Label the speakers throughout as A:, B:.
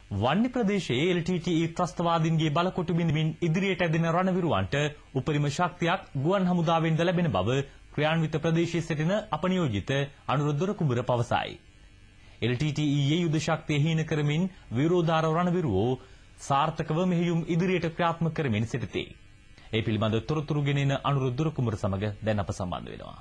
A: වන්නි ප්‍රදේශයේ LTTE ත්‍රස්තවාදීන්ගේ බලකොටු බිඳමින් ඉදිරියට ඇදෙන රණවිරුවන්ට උපරිම ශක්තියක් ගුවන් හමුදාවෙන් ලැබෙන බව ක්‍රියාන්විත ප්‍රදේශයේ සිටින අපනියෝජිත අනුරුද්ධ කුඹුර පවසයි. LTTE යුද ශක්තිය හීන කරමින් විරෝධාර රණවිරුවෝ සාර්ථකව මෙහෙයුම් ඉදිරියට ක්‍රියාත්මක කරමින් සිටිති. ඒ පිළිබඳ තොරතුරු ගෙනෙන අනුරුද්ධ කුඹුර සමග දැන් අප සම්බන්ධ වෙනවා.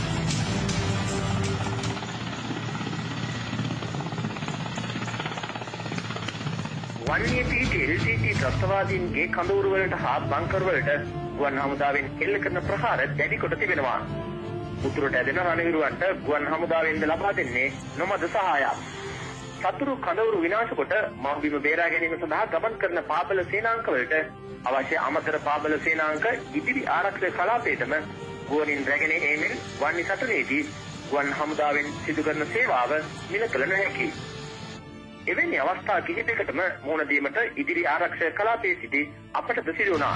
B: වන්නේ පිහිටි LTTE ත්‍රස්තවාදීන්ගේ කඳවුරු වලට හා බංකර් වලට ගුවන් හමුදාවෙන් එල්ල කරන ප්‍රහාර දැඩි කොට තිබෙනවා. උතුරට ඇදෙන රණවිරුවන්ට ගුවන් හමුදාවෙන්ද ලබා දෙන්නේ නොමද සහායක්. සතුරු කඳවුරු විනාශ කොට මව්බිම බේරා ගැනීම සඳහා ගමන් කරන පාබල සේනාංක වලට අවශ්‍ය අමතර පාබල සේනාංක ඉදිරි ආරක්ෂක කලාපයටම ගුවනින් රැගෙන ඒමෙන් වන්නි සටනේදී ගුවන් හමුදාවෙන් සිදු කරන සේවාව මිල කළ නොහැකි. එවැනි අවස්ථා කිහිපයකටම මුහුණ දීමට ඉදිරි ආරක්ෂක කලාපයේ සිටි අපට සිදු වුණා.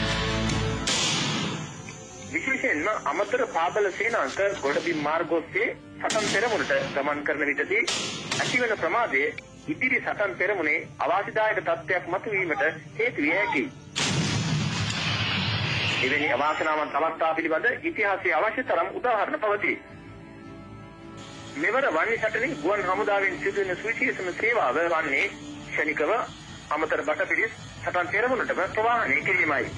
B: විශේෂයෙන්ම අමතර පාබල සේනාංක ගොඩබිම් මාර්ග ඔස්සේ සටන් පෙරමුණට ගමන් කරන විටදී ඇතිවන ප්‍රමාදයේ ඉදිරි සටන් පෙරමුණේ අවාසිදායක තත්ත්වයක් මතුවීමට හේතු විය හැකියි. එවැනි අවාසනාවන්ත අවස්ථා පිළිබඳ ඉතිහාසයේ අවශ්‍ය තරම් උදාහරණ පවතී. මෙවර වන්නි සටනේ ගුවන් හමුදාවෙන් සිදුවන සුවිශේෂම සේවාව වන්නේ ක්ෂණිකව අමතර බටපිරිස් සටන් පෙරමුණටම ප්‍රවාහනය කිරීමයි.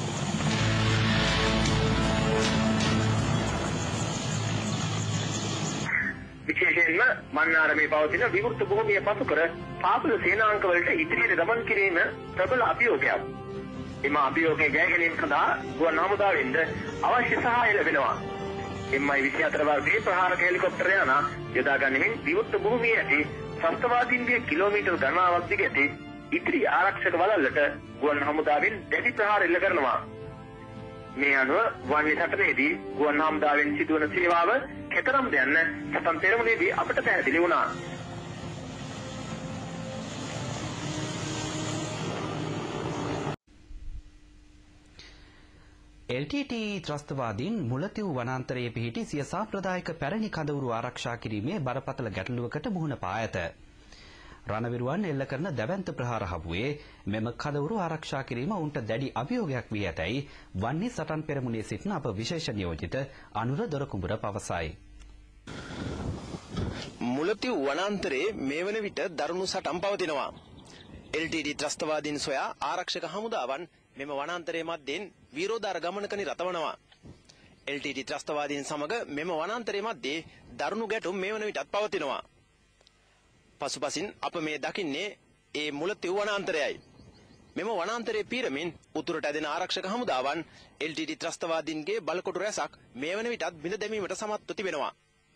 B: විශේෂයෙන්ම මන්නාරමේ පවතින විවෘත භූමිය පසු කර පාපල සේනාංක වලට ඉදිරියට ගමන් කිරීම ප්‍රබල අභියෝගයක්. එම අභියෝගයේ ජය ගැනීම සඳහා ගුවන් හමුදාවෙන්ද අවශ්‍ය සහාය ලැබෙනවා. MI-24 වර්ගයේ ප්‍රහාරක හෙලිකොප්ටර් යාන යොදා ගනිමින් විවෘත භූමියේ ඇති ත්‍රස්තවාදීන්ගේ කිලෝමීටර් ගණනාවක් දිග ඇති ඉදිරි ආරක්ෂක වළල්ලට ගුවන් හමුදාවෙන් දැඩි ප්‍රහාර එල්ල කරනවා. මේ අනුව වන්නි සටනේදී ගුවන් හමුදාවෙන් සිදුවන සේවාව කෙතරම්ද යන්න සටන් පෙරමුණේදී අපට පැහැදිලි වුණා.
C: LTTE ත්‍රස්තවාදීන් මුලතිව් වනාන්තරයේ පිහිටි සිය සාම්ප්‍රදායික පැරණි කඳවුරු ආරක්ෂා කිරීමේ බරපතල ගැටලුවකට මුහුණ පා ඇත. රණවිරුවන් එල්ල කරන දැවැන්ත ප්‍රහාර හමුවේ මෙම කඳවුරු ආරක්ෂා කිරීම උන්ට දැඩි අභියෝගයක් වී ඇතැයි වන්නි සටන් පෙරමුණේ සිටින අප විශේෂ නියෝජිත අනුර දොරකුඹුර පවසයි.
D: මුලතිව් වනාන්තරයේ මේ වන විට දරුණු සටන් පවතිනවා. LTTE ත්‍රස්තවාදීන් සොයා ආරක්ෂක හමුදාවන් මෙම වනාන්තරයේ මැදින් විරෝධාර ගමනකනි රතවනවා. LTTE ත්‍රස්තවාදීන් සමග මෙම වනාන්තරයේ මැදේ දරුණු ගැටුම් මේ වන විටත් පවතිනවා. පසුපසින් අප මේ දකින්නේ ඒ මුලතිව් වනාන්තරයයි. මෙම වනාන්තරයේ පීරමින් උතුරට ඇදෙන ආරක්ෂක හමුදාවන් LTTE ත්‍රස්තවාදීන්ගේ බලකොටු රැසක් මේ වන විටත් බිඳ දැමීමට සමත්ව තිබෙනවා.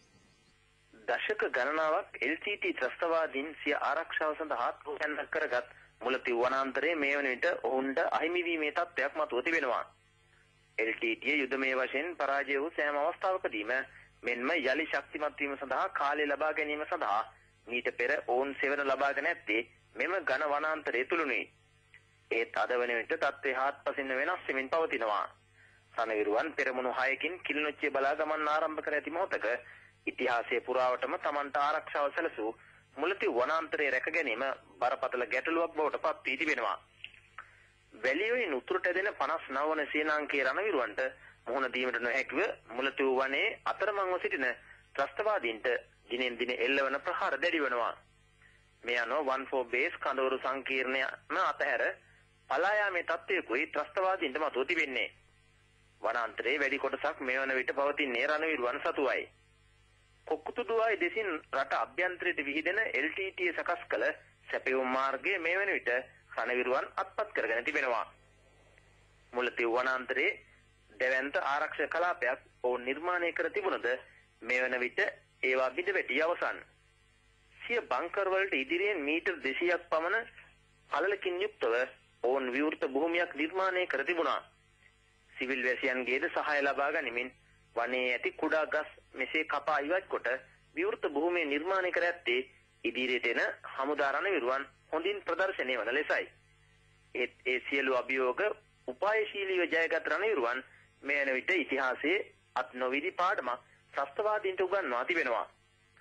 B: දශක ගණනාවක් LTTE ත්‍රස්තවාදීන් සිය ආරක්ෂාව සඳහා උත්සාහ කරගත් මුලතිව් වනාන්තරයේ මේ වන විට ඔවුන්ට අහිමි වීමේ තත්ත්වයක් මතුව තිබෙනවා. LTTE යුදමය වශයෙන් පරාජය වූ සෑම අවස්ථාවකදීම මෙන්ම යලි ශක්තිමත් වීම සඳහා කාලය ලබා ගැනීම සඳහා මීට පෙර ඔවුන් සෙවන ලබාගෙන ඇත්තේ මෙම ඝන වනාන්තරය තුලුනි. ඒත් අද වන විට තත්ත්වය හාත්පසින් වෙනස් වෙමින් පවතිනවා. රණවිරුවන් පෙරමුණු 6කින් කිලිනොච්චිය බලා ගමන් ආරම්භ කර ඇති මොහොතක ඉතිහාසයේ පුරාවටම තමන්ට ආරක්ෂාව සැලසූ මුලතිව් වනාන්තරයේ රැක ගැනීම බරපතල ගැටලුවක් බවට පත් වී තිබෙනවා. වැලියොයින් උතුරට ඇදෙන 59 වන සේනාංකයේ රණවිරුවන්ට මුහුණ දීමට නොහැකිව මුලතිව් වනයේ අතරමංව සිටින ත්‍රස්තවාදීන්ට දිනෙන් දින එල්ලවන ප්‍රහාර දැඩි වෙනවා. මේ අනුව 14 බේස් කඳවුරු සංකීර්ණයම අතහැර පලා යාමේ තත්ත්වයකුයි ත්‍රස්තවාදීන්ට මතුව තිබෙන්නේ. වනාන්තරයේ වැඩි කොටසක් මේ වන විට පවතින්නේ රණවිරුවන් සතුවයි. කොක්කුතුඩුවයි දෙසින් රට අභ්‍යන්තරයට විහිදෙන LTTE සකස් කළ සැපයුම් මාර්ගයේ මේ වන විට රණවිරුවන් අත්පත් කරගෙන තිබෙනවා. මුලතිව් වනාන්තරයේ දැවැන්ත ආරක්ෂක කලාපයක් ඔවුන් නිර්මාණය කර තිබුණද මේ වන විට ඒවා බිඳ වැටි අවසන්. සිය බංකර් වලට ඉදිරියෙන් මීටර් 200ක් පමණ පළලකින් යුක්තව ඔවුන් විවෘත භූමියක් නිර්මාණය කර තිබුණා. සිවිල් වැසියන්ගේද සහාය ලබා ගනිමින් වනයේ ඇති කුඩා ගස් මෙසේ කපා ඉවත් කොට විවෘත භූමිය නිර්මාණය කර ඇත්තේ ඉදිරියට එන හමුදා රණවිරුවන් හොඳින් ප්‍රදර්ශනය වන ලෙසයි. ඒ සියලු අභියෝග උපායශීලීව ජයගත් රණවිරුවන් මේ වන විට ඉතිහාසයේ අත් නොවිදි පාඩමක් ත්‍රස්තවාදීන්ට උගන්වා තිබෙනවා.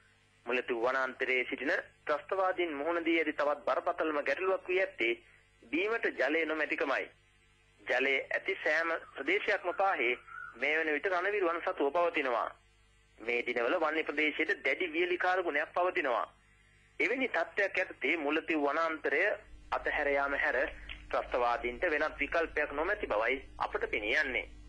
B: මුලතිව් වනාන්තරයේ සිටින ත්‍රස්තවාදීන් මුහුණ දී ඇති තවත් බරපතලම ගැටලුවක් වී ඇත්තේ බීමට ජලය නොමැතිකමයි. ජලයේ ඇති සෑම ප්‍රදේශයක්ම පාහේ මේ වන විට රණවිරුවන් සතුව පවතිනවා. මේ දිනවල වන්‍ය ප්‍රදේශයේ දැඩි වියලිකාර ගුණයක් පවතිනවා. එවැනි තත්ත්වයක් යටතේ මුලතිව් වනාන්තරය අතහැර යාම හැර ත්‍රස්තවාදීන්ට වෙනත් විකල්පයක් නොමැති බවයි අපට පෙනී යන්නේ.